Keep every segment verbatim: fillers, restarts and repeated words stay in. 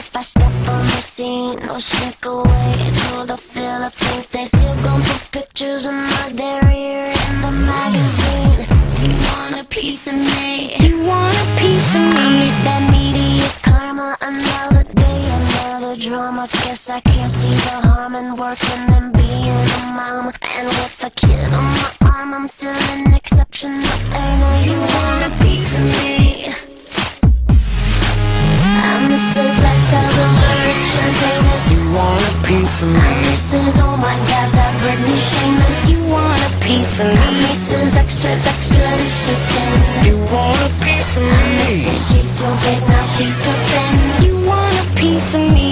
if I step on the scene, no shrink away to the Philippines. They still gon' put pictures of my derriere in the magazine. You want a piece of me? You want a piece of me? I'm this bad media karma. Another day, another drama. Guess I can't see the harm in working and being a mom. And with a kid on my arm, I'm still an exceptional earner. You want a piece of me? I'm Missus Lifestyle, the rich and famous. You want a piece of me? I'm Missus Oh my God, that Britney shameless. You want a piece of me? I'm Missus Extra, extra, delicious thin. You want a piece of me? I'm Missus She's too big, now she's too thin. You want a piece of me?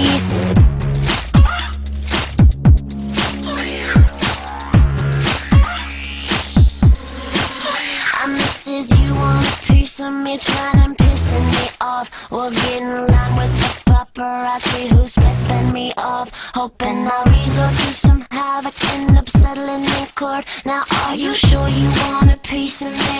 I'm Missus You want a piece of me? Trying and pissing me off. We'll get in line with the paparazzi who's flipping me off. Hoping I'll resort to some havoc, end up settling in court. Now are you sure you want a piece of me?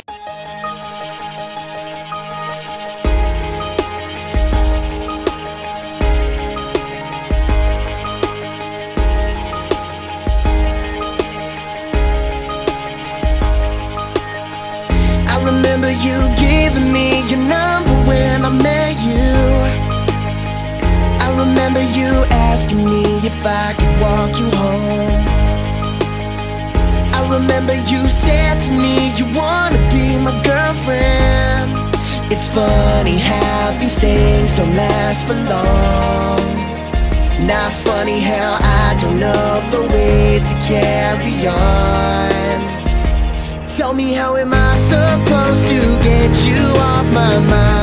I remember you giving me your number when I met you. I remember you asking me if I could walk you home. I remember you said to me you wanna be my girlfriend. It's funny how these things don't last for long. Not funny how I don't know the way to carry on. Tell me, how am I supposed to get you off my mind?